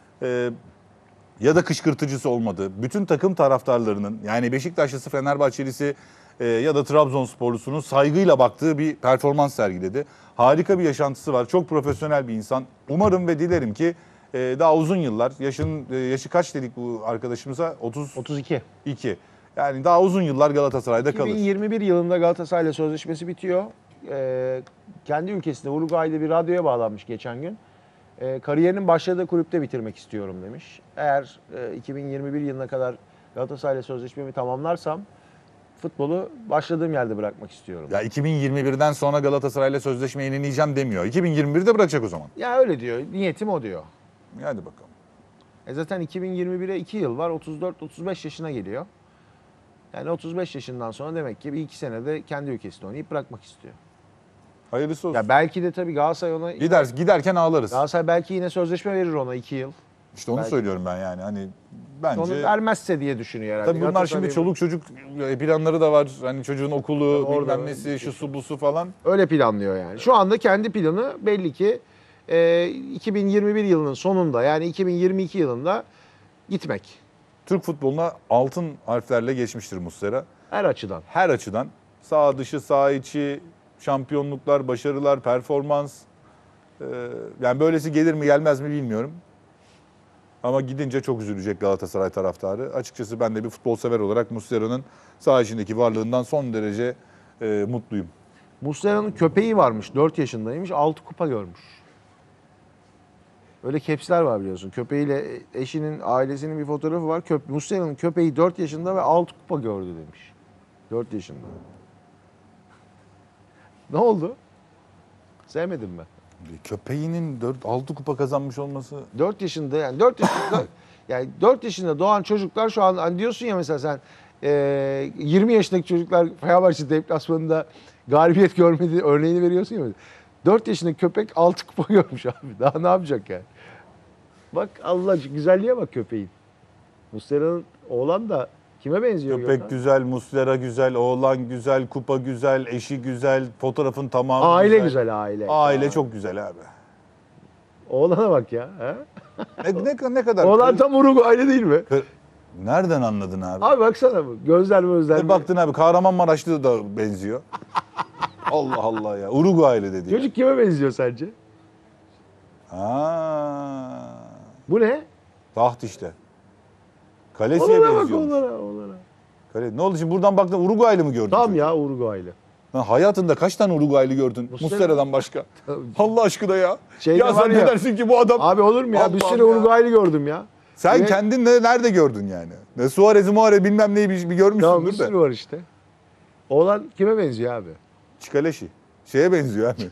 Ya da kışkırtıcısı olmadı. Bütün takım taraftarlarının yani Beşiktaşlısı, Fenerbahçelisi ya da Trabzonsporlusunun saygıyla baktığı bir performans sergiledi. Harika bir yaşantısı var. Çok profesyonel bir insan. Umarım ve dilerim ki daha uzun yıllar, yaşı kaç dedik bu arkadaşımıza? 32. 2. Yani daha uzun yıllar Galatasaray'da kalır. 2021 yılında Galatasaray'la sözleşmesi bitiyor. Kendi ülkesinde Uruguay'da bir radyoya bağlanmış geçen gün. Kariyerinin başladığı kulüpte bitirmek istiyorum demiş. Eğer 2021 yılına kadar Galatasaray'la sözleşmemi tamamlarsam futbolu başladığım yerde bırakmak istiyorum. Ya 2021'den sonra Galatasaray'la sözleşme yenileyeceğim demiyor. 2021'de bırakacak o zaman. Ya öyle diyor. Niyetim o diyor. Hadi bakalım. Zaten 2021'e 2 yıl var. 34-35 yaşına geliyor. Yani 35 yaşından sonra demek ki bir 2 senede kendi ülkesinde oynayıp bırakmak istiyor. Hayırlısı olsun. Ya belki de tabii Galatasaray ona Giderken ağlarız. Galatasaray belki yine sözleşme verir ona 2 yıl. İşte onu Belki. söylüyorum ben yani. Hani bence... Onu vermezse diye düşünüyor herhalde. Tabii bunlar Galatasaray şimdi çoluk çocuk planları da var. Hani çocuğun okulu, Orada bilmem nesi, şu su bu su falan. öyle planlıyor yani. Şu anda kendi planı belli ki 2021 yılının sonunda yani 2022 yılında gitmek. Türk futboluna altın harflerle geçmiştir Muslera. Her açıdan. Her açıdan. Sağ dışı, sağ içi, şampiyonluklar, başarılar, performans. Yani böylesi gelir mi gelmez mi bilmiyorum. Ama gidince çok üzülecek Galatasaray taraftarı. Açıkçası ben de bir futbol sever olarak Muslera'nın saha içindeki varlığından son derece mutluyum. Muslera'nın köpeği varmış. 4 yaşındaymış. 6 kupa görmüş. Öyle caps'ler var biliyorsun. Köpeğiyle eşinin, ailesinin bir fotoğrafı var. Muslera'nın köpeği 4 yaşında ve 6 kupa gördü demiş. 4 yaşında. Ne oldu? Sevmedin mi? Köpeğinin 6 kupa kazanmış olması... 4 yaşında yani 4 yaşında yani 4 yaşında doğan çocuklar şu an hani diyorsun ya mesela sen 20 yaşındaki çocuklar Fenerbahçe deplasmanında galibiyet görmedi örneğini veriyorsun ya. 4 yaşındaki köpek 6 kupa görmüş abi. Daha ne yapacak yani? Bak Allah güzelliğe bak köpeğin. Muslera'nın oğlan da kime benziyor? Köpek Gökhan? güzel, Muslera güzel, oğlan güzel, kupa güzel, eşi güzel, fotoğrafın tamamı Aile güzel aile. Aile çok güzel abi. Oğlana bak ya. He? Ne kadar... Oğlan tam Uruguaylı değil mi? Nereden anladın abi? Abi baksana bu. Gözler. Baktın abi Kahramanmaraşlı da benziyor. Allah Allah ya. Uruguaylı dedi. Çocuk kime benziyor sence? Ha. Bu ne? Taht işte. Kalesiye Oğlana bak benziyor. oğlana. Kale. Ne oldu şimdi buradan baktın Uruguaylı mı gördün? Tam çocuğu? ya Uruguaylı. Lan hayatında kaç tane Uruguaylı gördün? Muslera- Muslera'dan başka. Allah aşkına ya. Şeyde Ya var sen ya- ne dersin ki bu adam? Abi olur mu ya? Bir Allah'ım sürü ya. Uruguaylı gördüm ya. Sen Ne? kendin nerede gördün yani? Ne Suarez'i bilmem neyi bir Tamam bir görmüşsündür sürü de. var işte. Oğlan kime benziyor abi? Çikaleşi. Şeye benziyor abi.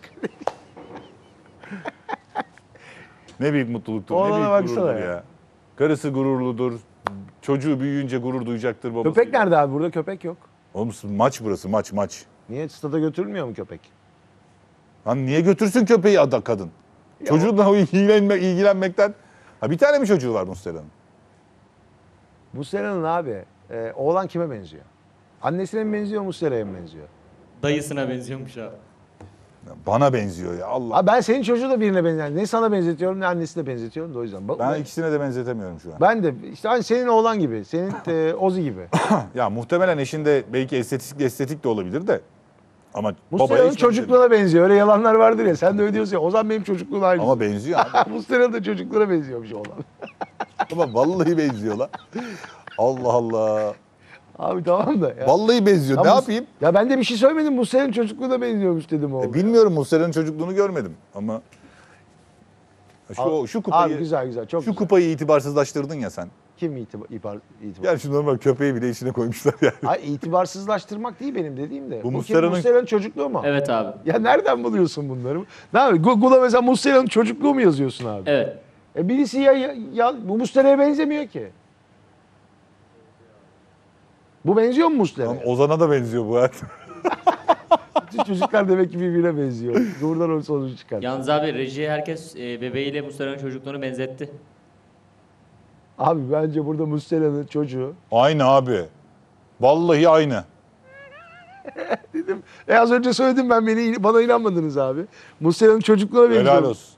Ne büyük mutluluktur. Ne Oğlana büyük baksana gururdur ya. ya. Karısı gururludur. Çocuğu büyüyünce gurur duyacaktır babası. Köpek nerede abi? Burada köpek yok. Oğlum maç burası maç. Niye stada götürülmüyor mu köpek? Lan niye götürsün köpeği kadın? Çocuğunla ilgilenmekten. Ha bir tane mi çocuğu var Muslera'nın? Muslera'nın abi oğlan kime benziyor? Annesine mi benziyor, Muslera'ya mı benziyor? Dayısına benziyormuş abi. Bana benziyor ya Allah. Abi ben senin çocuğu da birine benziyorum. Ne sana benzetiyorum ne annesine benzetiyorum da o yüzden. Ben ikisine de benzetemiyorum şu an. Ben de işte hani senin oğlan gibi, senin Ozi gibi. Ya muhtemelen eşinde belki estetik de olabilir de. Ama babaya Muslera'nın hiç çocukluğuna benziyor. Öyle yalanlar vardır ya. Sen de öyle diyorsun ya. O zaman benim çocukluğum aynı. Ama benziyor abi. Muslera'nın da çocukluğuna benziyormuş oğlan. Ama vallahi benziyor lan. Allah Allah. Abi tamam da ya. Vallahi benziyor. Ne Ya yapayım? Ya ben de bir şey söylemedim. Muslera'nın çocukluğuna benziyormuş dedim oğlum. Bilmiyorum Muslera'nın çocukluğunu görmedim ama şu kupayı Abi güzel çok şu güzel. kupayı itibarsızlaştırdın ya sen. Kim itibar? Yani şu normal köpeği bile içine koymuşlar yani. Ay itibarsızlaştırmak değil benim dediğim de. Bu Bu Muslera'nın- Muslera'nın çocukluğu mu? Evet abi. Ya nereden buluyorsun bunları? Ne abi? Google'a mesela Muslera'nın çocukluğu mu yazıyorsun abi? Evet. Birisi ya bu Muslera'ya benzemiyor ki. Bu benziyor mu Lan Muslera'ya? Ozan'a da benziyor bu hayat. Bütün çocuklar demek ki birbirine benziyor. Buradan o sonucu çıkar. Yalnız abi reji herkes bebeğiyle Muslera'nın çocukluğunu benzetti. Abi bence burada Muslera'nın çocuğu. Aynı abi. Vallahi aynı. Dedim. Az önce söyledim ben bana inanmadınız abi. Muslera'nın çocukluğuna benziyor. Helal olsun.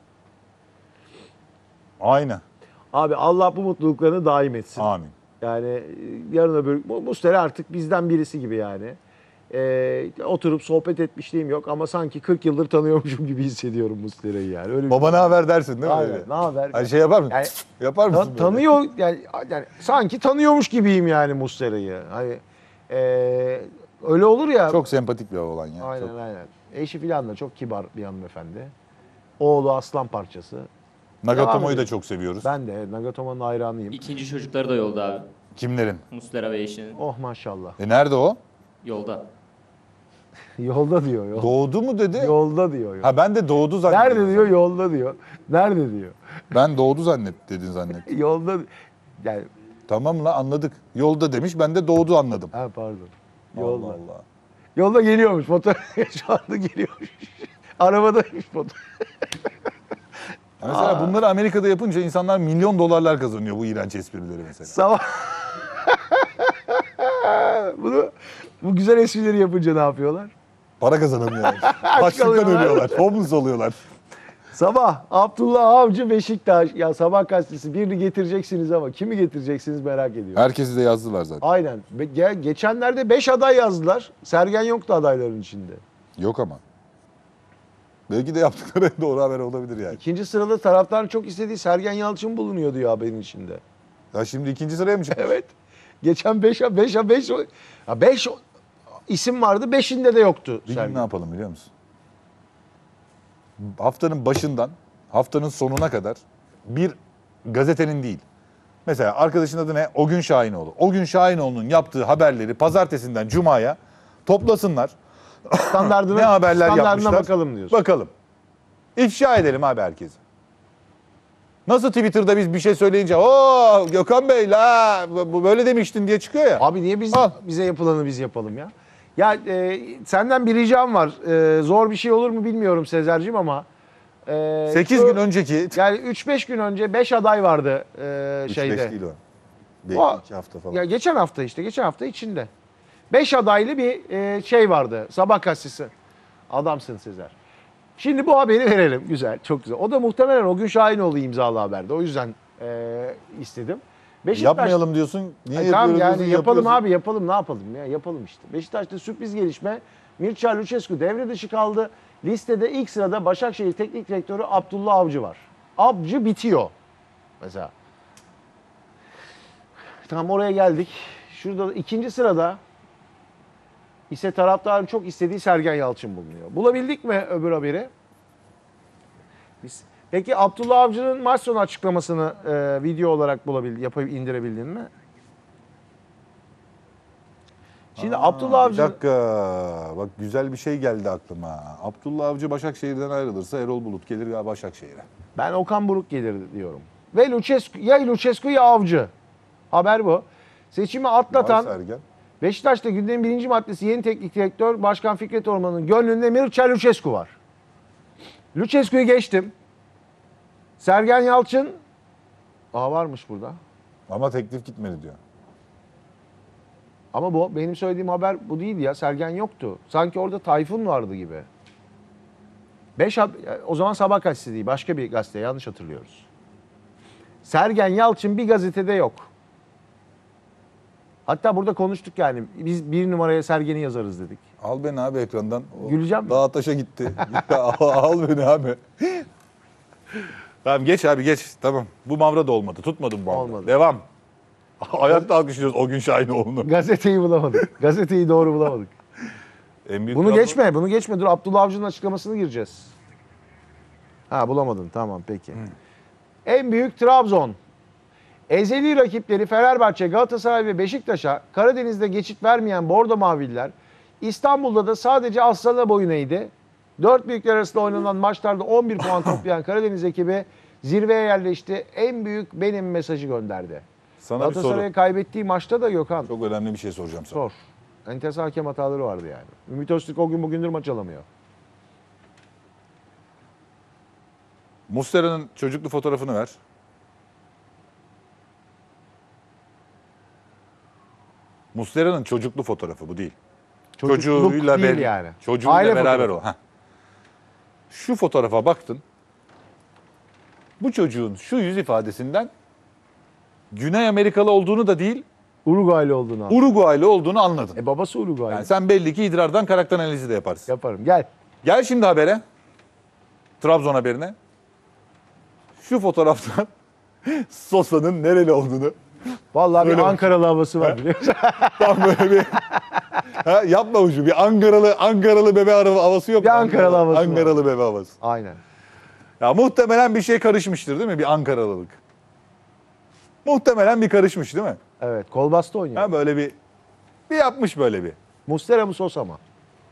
Aynı. Abi Allah bu mutluluklarını daim etsin. Amin. Yani yarın öbür Muslera artık bizden birisi gibi yani. Oturup sohbet etmişliğim yok ama sanki 40 yıldır tanıyormuşum gibi hissediyorum Muslera'yı yani. Öyle bir- Baba ne haber dersin değil mi? Aynen, öyle? ne haber? Hani şey yapar mısın? Yani Yapar mısın? böyle? tanıyor yani sanki tanıyormuş gibiyim yani Muslera'yı. Hani öyle olur ya. Çok sempatik bir oğlan ya. Aynen Çok. aynen. Eşi filan da çok kibar bir hanımefendi. Oğlu aslan parçası. Nagatomo'yu Devam da çok seviyoruz. Ben de Nagatomo'nun hayranıyım. İkinci çocukları da yolda abi. Kimlerin? Muslera ve eşinin. Oh maşallah. Nerede o? Yolda. Yolda diyor. Doğdu mu dedi? Yolda diyor. Ha ben de doğdu zannettim. Nerede diyor? Yolda diyor. Nerede diyor? Ben doğdu dedin zannettim. Yolda yani Tamam la anladık. Yolda demiş ben de doğdu anladım. ha pardon. Yolda. Allah Allah. Yolda geliyormuş fotoğraf şu anda geliyormuş. Arabadaymış fotoğraf. Mesela bunları Amerika'da yapınca insanlar milyon dolarlar kazanıyor bu iğrenç esprileri mesela. Sabah... bu güzel esprileri yapınca ne yapıyorlar? Para kazanamıyorlar. Açlıktan kalıyorlar. ölüyorlar. Homeless oluyorlar. Sabah Abdullah Avcı Beşiktaş. Ya Sabah gazetesi birini getireceksiniz ama kimi getireceksiniz merak ediyorum. Herkesi de yazdılar zaten. Aynen. Geçenlerde 5 aday yazdılar. Sergen yoktu adayların içinde. Yok ama. Belki de yaptıkları doğru haber olabilir yani. İkinci sırada taraftarın çok istediği Sergen Yalçın bulunuyor diyor haberin içinde. Ya şimdi ikinci sıraya mı çıktı? Evet. Geçen 5 isim vardı. 5'inde de yoktu Bir gün Sergen. ne yapalım biliyor musun? Haftanın başından haftanın sonuna kadar bir gazetenin değil. Mesela arkadaşın adı ne? O gün Şahinoğlu. O gün Şahinoğlu'nun yaptığı haberleri pazartesinden cumaya toplasınlar. Standardına, Ne haberler standardına yapmışlar? bakalım diyorsun. Bakalım. İfşa edelim abi herkese. Nasıl Twitter'da biz bir şey söyleyince o Gökhan Bey la bu böyle demiştin diye çıkıyor ya. Abi niye Al. bize yapılanı biz yapalım ya? Ya senden bir ricam var. Zor bir şey olur mu bilmiyorum Sezer'cim ama. 8 gün önceki Yani 3-5 gün önce 5 aday vardı 3-5 şeyde. değil o. O- Belki 2 hafta falan. Ya geçen hafta içinde. 5 adaylı bir şey vardı. Sabah gazetesi. Adamsın Sezer. Şimdi bu haberi verelim. Güzel, çok güzel. O da muhtemelen o gün Şahinoğlu imzalı haberde. O yüzden istedim. Yapmayalım diyorsun. Niye Tamam yapıyoruz yani diyorsun, yapalım yapıyorsun. abi yapalım ne yapalım ya yapalım işte. Beşiktaş'ta sürpriz gelişme. Mircea Lucescu devre dışı kaldı. Listede ilk sırada Başakşehir Teknik Direktörü Abdullah Avcı var. Avcı bitiyor mesela. Tamam oraya geldik. Şurada da ikinci sırada ise taraftarın çok istediği Sergen Yalçın bulunuyor. Bulabildik mi öbür haberi? Peki Abdullah Avcı'nın maç sonu açıklamasını video olarak yapıp indirebildin mi? Şimdi Abdullah Bir Avcı dakika. Bak güzel bir şey geldi aklıma. Abdullah Avcı Başakşehir'den ayrılırsa Erol Bulut gelir ya Başakşehir'e. ben Okan Buruk gelir diyorum. Ve Lucescu ya Avcı. Haber bu. Seçimi atlatan Var Sergen. Beşiktaş'ta gündemin birinci maddesi yeni teknik direktör Başkan Fikret Orman'ın gönlünde Mircea Lucescu var. Lucescu'yu geçtim. Sergen Yalçın varmış burada. Ama teklif gitmedi diyor. Ama bu benim söylediğim haber bu değildi ya. Sergen yoktu. Sanki orada Tayfun vardı gibi. O zaman Sabah gazetesi değil. Başka bir gazete. Yanlış hatırlıyoruz. Sergen Yalçın bir gazetede yok. Hatta burada konuştuk yani. Biz bir numaraya Sergen'i yazarız dedik. Al beni abi ekrandan. O Güleceğim mi? Dağa taşa gitti. Al beni abi. Tamam geç abi geç. Tamam. Bu mavra da olmadı. Tutmadı bu mavra. Olmadı. Devam. Ayakta alkışlıyoruz o gün Şahinoğlu'nu. Gazeteyi bulamadık. Gazeteyi doğru bulamadık. En büyük Bunu Trabzon- bunu geçme. Dur Abdullah Avcı'nın açıklamasını gireceğiz. Bulamadın. Tamam peki. En büyük Trabzon. Ezeli rakipleri Fenerbahçe, Galatasaray ve Beşiktaş'a Karadeniz'de geçit vermeyen Bordo Mavililer İstanbul'da da sadece aslana boyun eğdi. Dört büyükler arasında oynanan maçlarda 11 puan toplayan Karadeniz ekibi zirveye yerleşti. En büyük benim mesajı gönderdi. Sana bir soru. Galatasaray'a kaybettiği maçta da Gökhan. Çok önemli bir şey soracağım sana. Sor. Enteresan hakem hataları vardı yani. Ümit Öztürk o gün bugündür maç alamıyor. Muslera'nın çocuklu fotoğrafını ver. Muslera'nın çocuklu fotoğrafı bu değil. Çocukluk Çocuğuyla değil yani. Çocuğuyla Aile beraber fotoğrafı. o. Heh. Şu fotoğrafa baktın. Bu çocuğun şu yüz ifadesinden Güney Amerikalı olduğunu da değil, Uruguaylı olduğunu anladım. Uruguaylı olduğunu anladın. Babası Uruguaylı. Yani sen belli ki idrardan karakter analizi de yaparsın. Yaparım. Gel. Gel şimdi habere. Trabzon haberine. Şu fotoğraftan Sosa'nın nereli olduğunu Vallahi Öyle bir bak. Ankaralı havası var biliyor musun? tam böyle bir yapma ucu bir Ankaralı bebe havası yok Bir mu? Ankaralı havası var. Ankaralı bebe havası. Aynen. Ya muhtemelen bir şey karışmıştır değil mi? Bir Ankaralılık. Muhtemelen bir karışmış değil mi? Evet. Kolbasta oynuyor. Ha böyle bir yapmış böyle bir. Muslera mı Sosa mı?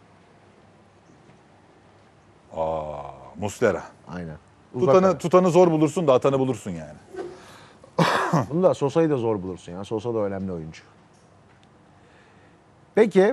Muslera. Aynen. Uzak ara. Tutanı zor bulursun da atanı bulursun yani. Bunu da Sosa'yı da zor bulursun ya. Sosa da önemli oyuncu. Peki.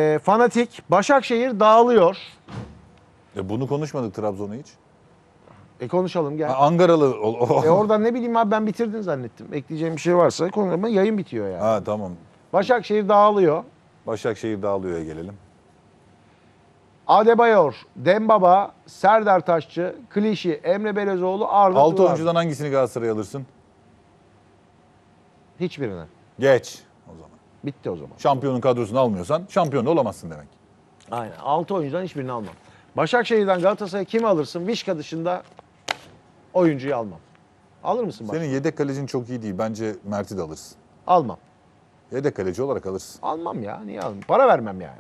Fanatik. Başakşehir dağılıyor. Bunu konuşmadık Trabzon'u hiç. Konuşalım gel. Angaralı. Oradan ne bileyim abi ben bitirdin zannettim. Ekleyeceğim bir şey varsa konu ama yayın bitiyor yani. Ha tamam. Başakşehir dağılıyor. Başakşehir dağılıyor'ya gelelim. Adebayor, Dembaba, Serdar Taşçı, Klişi, Emre Belezoğlu, Arda 6 Turan. oyuncudan hangisini Galatasaray'a alırsın? Hiçbirine. Geç o zaman. Bitti o zaman. Şampiyonun kadrosunu almıyorsan şampiyon da olamazsın demek. Aynen. 6 oyuncudan hiçbirini almam. Başakşehir'den Galatasaray'a kimi alırsın? Vişka dışında oyuncuyu almam. Alır mısın başka? Senin yedek kalecin çok iyi değil. Bence Mert'i de alırsın. Almam. Yedek kaleci olarak alırsın. Almam ya. Niye almam? Para vermem yani.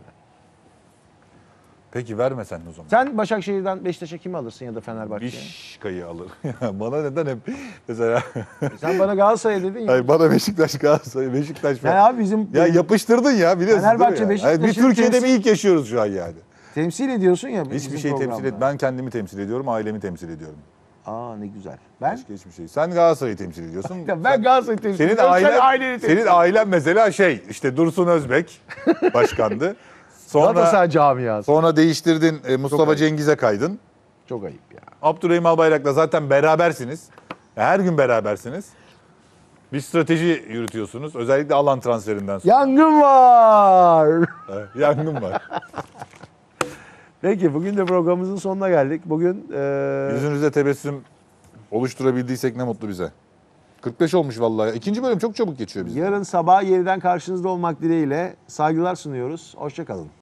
Peki verme sen o zaman. Sen Başakşehir'den Beşiktaş'a kimi alırsın ya da Fenerbahçe'ye? Vişka'yı alır. Bana neden hep mesela... Sen bana Galatasaray dedin ya. Hayır, bana Beşiktaş, Galatasaray, Beşiktaş falan. Ya abi bizim Ya yapıştırdın ya biliyorsun Fenerbahçe, değil mi? Beşiktaş'ın Bir Türkiye'de temsil- bir ilk yaşıyoruz şu an yani. temsil ediyorsun ya. bizim Hiçbir şey temsil programda. et. Ben kendimi temsil ediyorum, ailemi temsil ediyorum. Aa ne güzel. Ben? Başka hiçbir şey. Sen Galatasaray'ı temsil ediyorsun. Ya ben Galatasaray'ı temsil Senin ediyorum. ailen, sen aileni temsil senin ailen mesela işte Dursun Özbek başkandı. Galatasaray camiası. Sonra değiştirdin, Mustafa ayıp. Cengiz'e kaydın. Çok ayıp ya. Abdurrahim Albayrak'la zaten berabersiniz. Her gün berabersiniz. Bir strateji yürütüyorsunuz. Özellikle alan transferinden sonra. Yangın var. Yangın var. Peki bugün de programımızın sonuna geldik. Bugün Yüzünüzde tebessüm oluşturabildiysek ne mutlu bize. 45 olmuş vallahi. İkinci bölüm çok çabuk geçiyor bizde. yarın sabah yeniden karşınızda olmak dileğiyle saygılar sunuyoruz. Hoşça kalın.